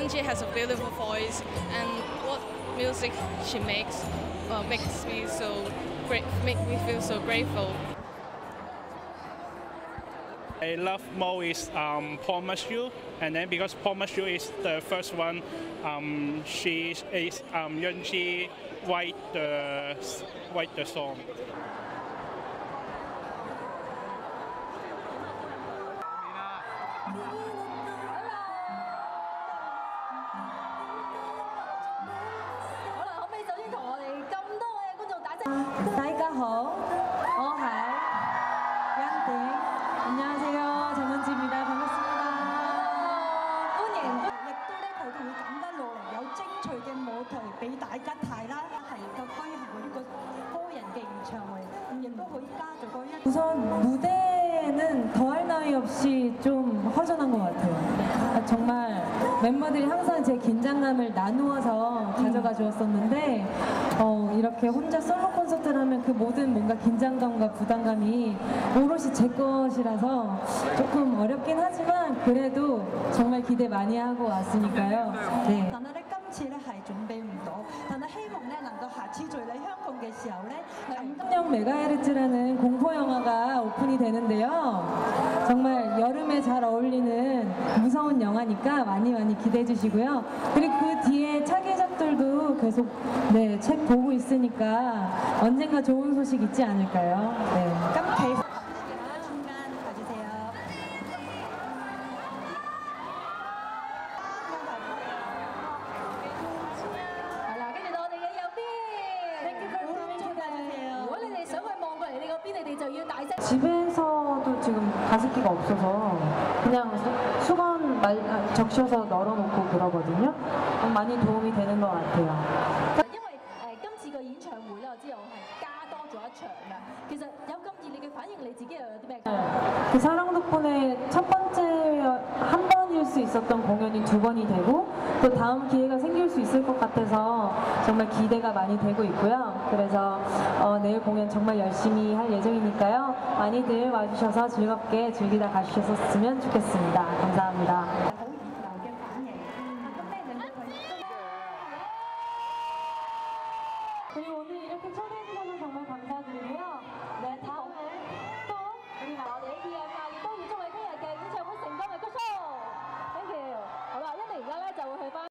Yoonji has a beautiful voice, and what music she makes makes me so great, make me feel so grateful. I love Mo is Paul Mashu, and then because Paul Mashu is the first one, she is Yoonji write the song. 안녕하세요. 정은지입니다. 반갑습니다. 歡迎，亦都咧佢哋會咁樣落嚟有精彩嘅舞台俾大家睇啦，係個規行呢個個人嘅演唱會，亦都可以加咗個一。 우선 무대는 더할 나위 없이 좀 허전한 것 같아요. 정말 멤버들이 항상 제 긴장감을 나누어서 가져가 주었었는데 이렇게 혼자 솔로 콘서트를 하면 그 모든 뭔가 긴장감과 부담감이 오롯이 제 것이라서 조금 어렵긴 하지만 그래도 정말 기대 많이 하고 왔으니까요. 네. 今次咧係準備唔到，但係希望咧能夠下次再嚟香港嘅時候咧，감동형 메가헤르츠라는 공포 영화가 오픈이 되는데요. 정말 여름에 잘 어울리는 무서운 영화니까 많이 기대해 주시고요. 그리고 그 뒤에 차기작들도 계속 책 보고 있으니까 언젠가 좋은 소식 있지 않을까요? 네. 집에서도 지금 가습기가 없어서 그냥 수건 적셔서 널어놓고 그러거든요. 많이 도움이 되는 것 같아요. 因為今次個演唱會咧，我知道係加多咗一場啦。其實有咁熱烈嘅反應，你自己又有啲咩？그 사랑 덕분에 첫 번째 한 번일 수 있었던 공연이 두 번이 되고 또 다음 기회가 생길 수 있을 것 같아서 정말 기대가 많이 되고 있고요. 그래서 내일 공연 정말 열심히 할 예정이니까요. 많이들 와주셔서 즐겁게 즐기다 가주셨으면 좋겠습니다. 감사합니다.